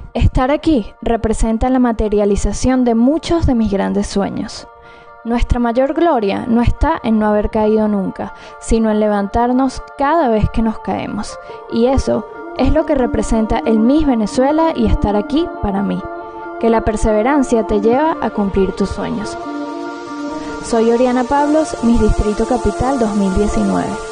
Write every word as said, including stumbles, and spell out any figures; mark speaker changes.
Speaker 1: Estar aquí representa la materialización de muchos de mis grandes sueños. Nuestra mayor gloria no está en no haber caído nunca, sino en levantarnos cada vez que nos caemos. Y eso es lo que representa el Miss Venezuela y estar aquí para mí. Que la perseverancia te lleva a cumplir tus sueños. Soy Oriana Pablos, Miss Distrito Capital dos mil diecinueve.